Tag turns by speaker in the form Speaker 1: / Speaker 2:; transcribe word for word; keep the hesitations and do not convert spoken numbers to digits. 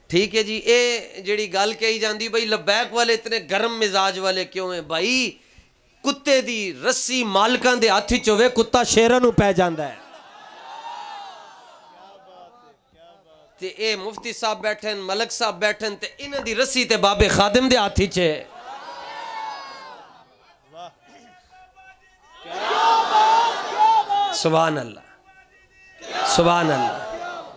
Speaker 1: ठीक है जी। ये जिहड़ी गल कही जाती बई लबैक वाले इतने गर्म मिजाज वाले क्यों है भाई, कुत्ते दी रस्सी मालकां दे हत्थ च होवे कुत्ता शेरां नूं पै जांदा है। ते ए मुफ्ती साहब बैठे मलक साहब बैठे ते इन्हां दी रस्सी ते बाबे खादिम दे हत्थ च है। सुभान अल्लाह सुभान अल्लाह।